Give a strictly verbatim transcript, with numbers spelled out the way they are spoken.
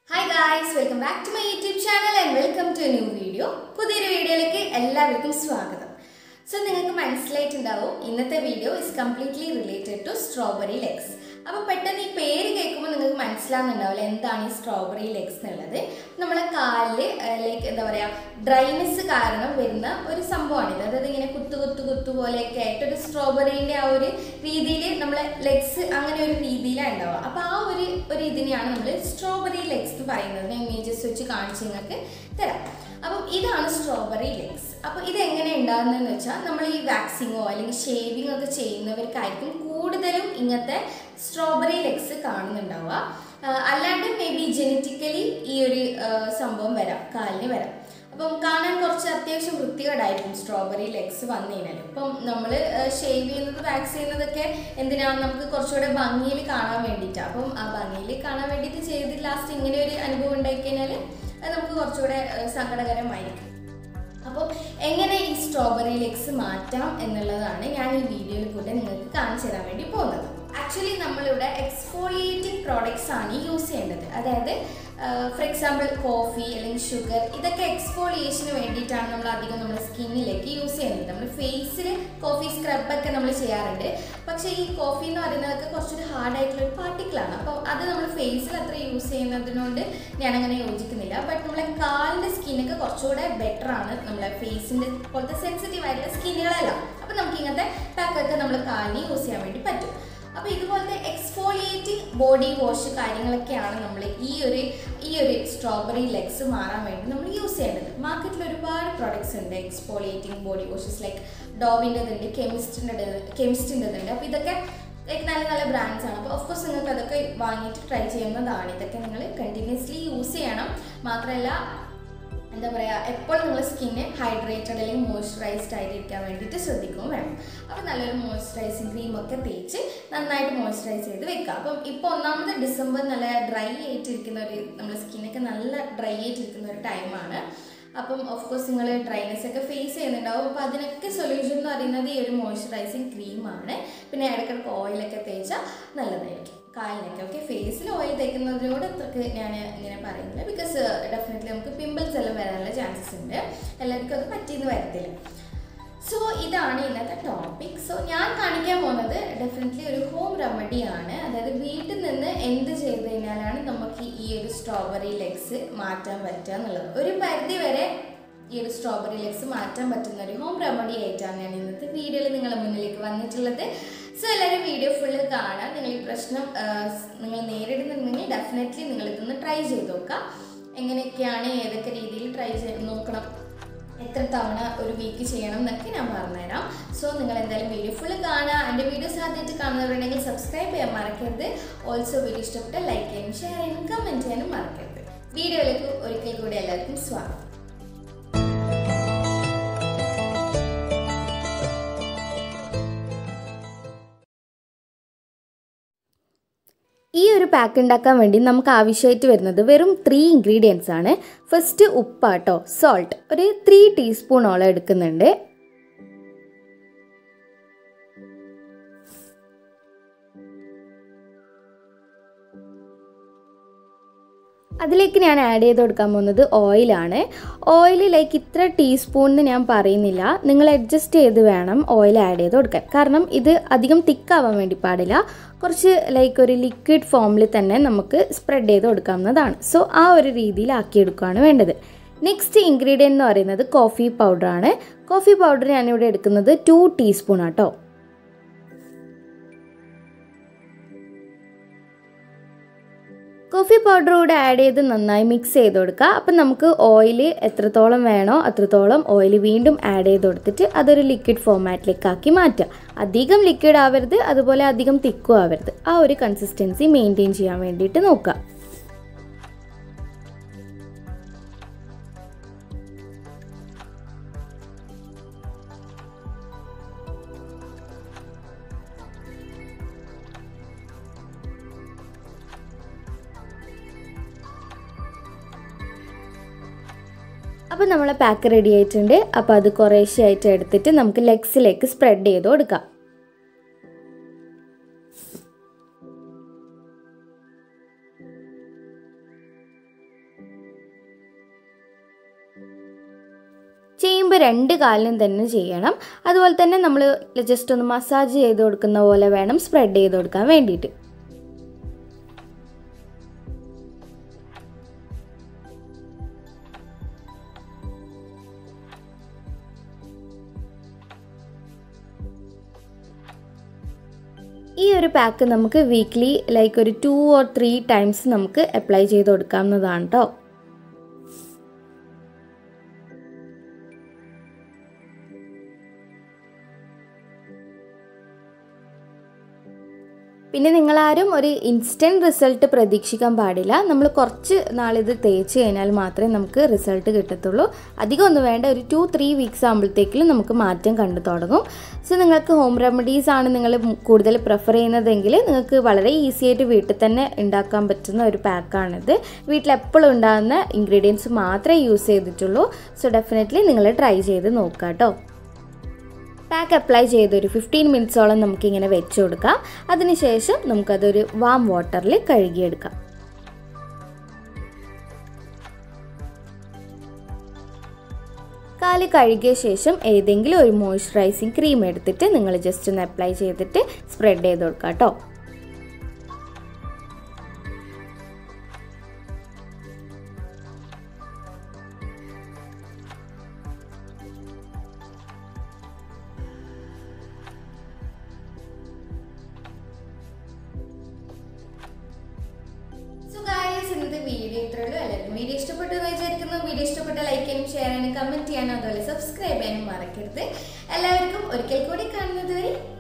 Hi guys, welcome back to my YouTube channel and welcome to a new video. പുതിയൊരു വീഡിയോയിലേക്ക് എല്ലാവർക്കും സ്വാഗതം. So നിങ്ങൾക്ക് മനസ്സിലായിട്ടുണ്ടാവും ഇന്നത്തെ video is completely related to strawberry legs. അപ്പോൾ പെട്ടെന്ന് ഈ പേര് കേൾക്കുമ്പോൾ നിങ്ങൾക്ക് മനസ്സിലാവുന്നുണ്ടാവില്ല എന്താണ് ഈ സ്ട്രോബെറി ലെഗ്സ് എന്നുള്ളത്. നമ്മളെ കാലിൽ ലൈക്ക് എന്താ പറയുക ഡ്രൈനെസ് കാരണം വരുന്ന ഒരു സംഭവമാണിത്. അതായത് ഇങ്ങനെ കുത്തു കുത്തു കുത്തു പോലെയൊക്കെ ആയിട്ട് ഒരു സ്ട്രോബെറീൻ്റെ ആ ഒരു രീതിയിൽ നമ്മളെ ലെഗ്സ് അങ്ങനെ ഒരു രീതിയിലാണ് ഉണ്ടാവുക. അപ്പോൾ ആ ഒരു ഒരു ഇതിനെയാണ് നമ്മൾ സ്ട്രോബെറി ലെഗ്സ് എന്ന് പറയുന്നത്. ഞാൻ ഇമേജസ് വെച്ച് കാണിച്ച് നിങ്ങൾക്ക് തരാം. അപ്പം ഇതാണ് സ്ട്രോബെറി ലെഗ്സ്. അപ്പോൾ ഇതെങ്ങനെ ഉണ്ടാകുന്നതെന്ന് വെച്ചാൽ നമ്മൾ ഈ വാക്സിങ്ങോ അല്ലെങ്കിൽ ഷേവിങ്ങോ ഒക്കെ ചെയ്യുന്നവർക്കായിരിക്കും കൂടുതലും ഇങ്ങനത്തെ സ്ട്രോബെറി ലെഗ്സ് കാണുന്നുണ്ടാവുക. അല്ലാണ്ട് മേ ബി ജനറ്റിക്കലി ഈ ഒരു സംഭവം വരാം, കാലിന് വരാം. അപ്പം കാണാൻ കുറച്ച് അത്യാവശ്യം വൃത്തികേടായിരിക്കും സ്ട്രോബെറി ലെഗ്സ് വന്നു കഴിഞ്ഞാൽ. ഇപ്പം നമ്മൾ ഷേവ് ചെയ്യുന്നത് വാക്സ് ചെയ്യുന്നതൊക്കെ എന്തിനാണ് നമുക്ക് കുറച്ചുകൂടെ ഭംഗിയിൽ കാണാൻ വേണ്ടിയിട്ടാണ്. അപ്പം ആ ഭംഗിയിൽ കാണാൻ വേണ്ടിയിട്ട് ചെയ്ത് ലാസ്റ്റ് ഇങ്ങനെ ഒരു അനുഭവം ഉണ്ടായി കഴിഞ്ഞാൽ അത് നമുക്ക് കുറച്ചുകൂടെ സങ്കടകരമായിരിക്കും. അപ്പോൾ എങ്ങനെ ഈ സ്ട്രോബെറി ലെഗ്സ് മാറ്റാം എന്നുള്ളതാണ് ഞാൻ ഈ വീഡിയോയിൽ കൂടെ നിങ്ങൾക്ക് കാണിച്ചു തരാൻ വേണ്ടി പോകുന്നത്. ആക്ച്വലി നമ്മളിവിടെ എക്സ്ഫോളിയേറ്റിംഗ് പ്രോഡക്ട്സ് ആണ് യൂസ് ചെയ്യേണ്ടത്. അതായത് ഫോർ എക്സാമ്പിൾ കോഫി അല്ലെങ്കിൽ ഷുഗർ, ഇതൊക്കെ എക്സ്ഫോളിയേഷന് വേണ്ടിയിട്ടാണ് നമ്മൾ അധികം നമ്മുടെ സ്കിന്നിലേക്ക് യൂസ് ചെയ്യുന്നത്. നമ്മൾ ഫേസിൽ കോഫി സ്ക്രബൊക്കെ നമ്മൾ ചെയ്യാറുണ്ട്. പക്ഷേ ഈ കോഫി എന്ന് പറയുന്നതൊക്കെ കുറച്ചൊരു ഹാർഡായിട്ടുള്ളൊരു പാർട്ടിക്കിളാണ്. അപ്പോൾ അത് നമ്മൾ ഫേസിൽ അത്ര യൂസ് ചെയ്യുന്നതിനോട് ഞാനങ്ങനെ യോജിക്കുന്നില്ല. ബട്ട് നമ്മളെ കാലിൻ്റെ സ്കിന്നൊക്കെ കുറച്ചുകൂടെ ബെറ്ററാണ് നമ്മളെ ഫേസിൻ്റെ പോലത്തെ സെൻസിറ്റീവ് ആയിട്ടുള്ള സ്കിന്നുകളെല്ലാം. അപ്പോൾ നമുക്ക് ഇങ്ങനത്തെ പാക്കൊക്കെ നമ്മൾ കാലിന് യൂസ് ചെയ്യാൻ വേണ്ടി പറ്റും. അപ്പോൾ ഇതുപോലത്തെ എക്സ്ഫോളിയേറ്റിംഗ് ബോഡി വാഷ് കാര്യങ്ങളൊക്കെയാണ് നമ്മൾ ഈ ഒരു ഈ ഒരു സ്ട്രോബെറി ലെഗ്സ് മാറാൻ വേണ്ടി നമ്മൾ യൂസ് ചെയ്യേണ്ടത്. മാർക്കറ്റിൽ ഒരുപാട് പ്രോഡക്ട്സ് ഉണ്ട് എക്സ്ഫോളിയേറ്റിംഗ് ബോഡി വാഷസ്. ലൈക്ക് ഡോവിൻ്റെതുണ്ട്, കെമിസ്റ്റിൻ്റെ കെമിസ്റ്റിൻ്റെതുണ്ട്. അപ്പോൾ ഇതൊക്കെ ലൈക്ക് നല്ല നല്ല ബ്രാൻഡ്സ് ആണ്. അപ്പോൾ ഓഫ്കോഴ്സ് നിങ്ങൾക്ക് അതൊക്കെ വാങ്ങിയിട്ട് ട്രൈ ചെയ്യുന്നതാണ്. ഇതൊക്കെ നിങ്ങൾ കണ്ടിന്യൂസ്ലി യൂസ് ചെയ്യണം. മാത്രമല്ല എന്താ പറയുക, എപ്പോഴും നിങ്ങൾ സ്കിന്ന് ഹൈഡ്രേറ്റഡ് അല്ലെങ്കിൽ മോയ്സ്ചറൈസ്ഡ് ആയിട്ട് ഇരിക്കാൻ വേണ്ടിയിട്ട് ശ്രദ്ധിക്കുകയും വേണം. അപ്പോൾ നല്ലൊരു മോയ്സ്ചറൈസിങ് ക്രീമൊക്കെ തേച്ച് നന്നായിട്ട് മോയ്സ്ചറൈസ് ചെയ്ത് വെക്കുക. അപ്പം ഇപ്പോൾ ഒന്നാമത് ഡിസംബർ നല്ല ഡ്രൈ ആയിട്ടിരിക്കുന്ന ഒരു നമ്മുടെ സ്കിന്നൊക്കെ നല്ല ഡ്രൈ ആയിട്ടിരിക്കുന്ന ഒരു ടൈമാണ്. അപ്പം ഓഫ്കോഴ്സ് നിങ്ങൾ ഡ്രൈനെസ് ഒക്കെ ഫേസ് ചെയ്യുന്നുണ്ടാവും. അപ്പോൾ അതിനൊക്കെ സൊല്യൂഷൻ എന്ന് പറയുന്നത് ഈ ഒരു മോയ്സ്ചറൈസിങ് ക്രീമാണ്. പിന്നെ ഇടയ്ക്കിടയ്ക്ക് ഓയിലൊക്കെ തേച്ചാൽ നല്ലതായിരിക്കും കാലിനൊക്കെ. ഓക്കെ, ഫേസിൽ ഓയിൽ തേക്കുന്നതിനോട് അത്രക്ക് ഞാൻ ഇങ്ങനെ പറയുന്നില്ല. ബിക്കോസ് ഡെഫിനറ്റ്ലി നമുക്ക് പിമ്പിൾസ് എല്ലാം വരാനുള്ള ചാൻസസ് ഉണ്ട്. എല്ലാവർക്കും അത് പറ്റിയെന്ന് വരത്തില്ല. സോ ഇതാണ് ഇന്നത്തെ ടോപ്പിക്. സോ ഞാൻ കാണിക്കാൻ പോകുന്നത് ഡെഫിനറ്റ്ലി ഒരു ഹോം റെമഡിയാണ്. അതായത് വീട്ടിൽ നിന്ന് എന്ത് ചെയ്ത് കഴിഞ്ഞാലാണ് നമുക്ക് ഈ ഒരു സ്ട്രോബെറി ലെഗ്സ് മാറ്റാൻ പറ്റുക എന്നുള്ളത്. ഒരു പരിധി വരെ ഈ ഒരു സ്ട്രോബെറി ലെഗ്സ് മാറ്റാൻ പറ്റുന്ന ഒരു ഹോം റെമഡി ആയിട്ടാണ് ഞാൻ ഇന്നത്തെ വീഡിയോയിൽ നിങ്ങളുടെ മുന്നിലേക്ക് വന്നിട്ടുള്ളത്. സോ എല്ലാവരും വീഡിയോ ഫുള്ള് കാണാം. നിങ്ങൾ ഈ പ്രശ്നം നിങ്ങൾ നേരിടുന്നുണ്ടെങ്കിൽ ഡെഫിനറ്റ്ലി നിങ്ങൾ ഇതൊന്ന് ട്രൈ ചെയ്ത് നോക്കാം. എങ്ങനെയൊക്കെയാണ്, ഏതൊക്കെ രീതിയിൽ ട്രൈ ചെയ്ത് നോക്കണം, എത്ര തവണ ഒരു വീക്ക് ചെയ്യണം എന്നൊക്കെ ഞാൻ പറഞ്ഞുതരാം. സോ നിങ്ങൾ എന്തായാലും വീഡിയോ ഫുള്ള് കാണുക. എൻ്റെ വീഡിയോസ് ആദ്യമായിട്ട് കാണുന്നവരുണ്ടെങ്കിൽ സബ്സ്ക്രൈബ് ചെയ്യാൻ മറക്കരുത്. ഓൾസോ വീഡിയോ ഇഷ്ടപ്പെട്ടാൽ ലൈക്ക് ചെയ്യാനും ഷെയർ ചെയ്യാനും കമൻറ്റ് ചെയ്യാനും മറക്കരുത്. വീഡിയോയിലേക്ക് ഒരിക്കൽ കൂടി എല്ലാവർക്കും സ്വാഗതം. ഈ ഒരു പാക്ക് ഉണ്ടാക്കാൻ വേണ്ടി നമുക്ക് ആവശ്യമായിട്ട് വരുന്നത് വെറും ത്രീ ഇൻഗ്രീഡിയൻസ് ആണ്. ഫസ്റ്റ് ഉപ്പാട്ടോ, സോൾട്ട് ഒരു ത്രീ ടീസ്പൂണോളം എടുക്കുന്നുണ്ട്. അതിലേക്ക് ഞാൻ ആഡ് ചെയ്ത് കൊടുക്കാൻ പോകുന്നത് ഓയിലാണ്. ഓയിൽ ലൈക്ക് ഇത്ര ടീസ്പൂണെന്ന് ഞാൻ പറയുന്നില്ല, നിങ്ങൾ അഡ്ജസ്റ്റ് ചെയ്ത് വേണം ഓയിൽ ആഡ് ചെയ്ത് കൊടുക്കാൻ. കാരണം ഇത് അധികം തിക്കാവാൻ വേണ്ടി പാടില്ല. കുറച്ച് ലൈക്ക് ഒരു ലിക്വിഡ് ഫോമിൽ തന്നെ നമുക്ക് സ്പ്രെഡ് ചെയ്ത് കൊടുക്കാവുന്നതാണ്. സോ ആ ഒരു രീതിയിൽ ആക്കിയെടുക്കുകയാണ് വേണ്ടത്. നെക്സ്റ്റ് ഇൻഗ്രീഡിയൻ്റ് എന്ന് പറയുന്നത് കോഫി പൗഡറാണ്. കോഫി പൗഡർ ഞാനിവിടെ എടുക്കുന്നത് ടു ടീസ്പൂൺ ആട്ടോ. കോഫി പൗഡർ കൂടെ ആഡ് ചെയ്ത് നന്നായി മിക്സ് ചെയ്ത് കൊടുക്കുക. അപ്പം നമുക്ക് ഓയിൽ എത്രത്തോളം വേണോ അത്രത്തോളം ഓയിൽ വീണ്ടും ആഡ് ചെയ്ത് കൊടുത്തിട്ട് അതൊരു ലിക്വിഡ് ഫോമാറ്റിലേക്ക് ആക്കി മാറ്റുക. അധികം ലിക്വിഡ് ആവരുത്, അതുപോലെ അധികം തിക്കും ആവരുത്. ആ ഒരു കൺസിസ്റ്റൻസി മെയിൻറ്റെയിൻ ചെയ്യാൻ വേണ്ടിയിട്ട് നോക്കുക. അപ്പോൾ നമ്മളെ പാക്ക് റെഡി ആയിട്ടുണ്ട്. അപ്പോൾ അത് കുറേശ്ശെയായിട്ട് എടുത്തിട്ട് നമുക്ക് ലെഗ്സിലേക്ക് സ്പ്രെഡ് ചെയ്ത് കൊടുക്കാം. ചെയ്യുമ്പോൾ രണ്ട് കാലിനും തന്നെ ചെയ്യണം. അതുപോലെ തന്നെ നമ്മൾ ജസ്റ്റ് ഒന്ന് മസാജ് ചെയ്ത് കൊടുക്കുന്ന പോലെ വേണം സ്പ്രെഡ് ചെയ്ത് കൊടുക്കാൻ വേണ്ടിയിട്ട്. ഈ ഒരു പാക്ക് നമുക്ക് വീക്ക്ലി ലൈക്ക് ഒരു ടു ഓർ ത്രീ ടൈംസ് നമുക്ക് അപ്ലൈ ചെയ്ത് കൊടുക്കാവുന്നതാണ് കേട്ടോ. പിന്നെ നിങ്ങളാരും ഒരു ഇൻസ്റ്റൻറ്റ് റിസൾട്ട് പ്രതീക്ഷിക്കാൻ പാടില്ല. നമ്മൾ കുറച്ച് നാളിത് തേച്ച് കഴിഞ്ഞാൽ മാത്രമേ നമുക്ക് റിസൾട്ട് കിട്ടത്തുള്ളൂ. അധികം ഒന്നും വേണ്ട, ഒരു ടു ത്രീ വീക്സ് ആകുമ്പോഴത്തേക്കും നമുക്ക് മാറ്റം കണ്ടു തുടങ്ങും. സോ നിങ്ങൾക്ക് ഹോം റെമഡീസ് ആണ് നിങ്ങൾ കൂടുതൽ പ്രിഫർ ചെയ്യുന്നതെങ്കിൽ നിങ്ങൾക്ക് വളരെ ഈസി ആയിട്ട് വീട്ടിൽ തന്നെ ഉണ്ടാക്കാൻ പറ്റുന്ന ഒരു പാക്കാണിത്. വീട്ടിലെപ്പോഴും ഉണ്ടാകുന്ന ഇൻഗ്രീഡിയൻസ് മാത്രമേ യൂസ് ചെയ്തിട്ടുള്ളൂ. സോ ഡെഫിനറ്റ്ലി നിങ്ങൾ ട്രൈ ചെയ്ത് നോക്കാം കേട്ടോ. പാക്ക് അപ്ലൈ ചെയ്തൊരു ഫിഫ്റ്റീൻ മിനിറ്റ്സോളം നമുക്കിങ്ങനെ വെച്ച് കൊടുക്കാം. അതിനുശേഷം നമുക്കതൊരു വാം വാട്ടറിൽ കഴുകിയെടുക്കാം. കാല് കഴുകിയ ശേഷം ഏതെങ്കിലും ഒരു മോയ്സ്ചറൈസിങ് ക്രീം എടുത്തിട്ട് നിങ്ങൾ ജസ്റ്റ് ഒന്ന് അപ്ലൈ ചെയ്തിട്ട് സ്പ്രെഡ് ചെയ്ത് കൊടുക്കാം കേട്ടോ. ഇന്നത്തെ വീഡിയോ ഇത്രയുള്ളൂ. എല്ലാവർക്കും വീഡിയോ ഇഷ്ടപ്പെട്ടു എന്ന് വിചാരിക്കുന്നു. വീഡിയോ ഇഷ്ടപ്പെട്ട ലൈക്ക് ചെയ്യാനും ഷെയർ ചെയ്യാനും കമൻറ്റ് ചെയ്യാനും അതുപോലെ സബ്സ്ക്രൈബ് ചെയ്യാനും മറക്കരുത്. എല്ലാവർക്കും ഒരിക്കൽ കൂടി കാണുന്നത് വരെ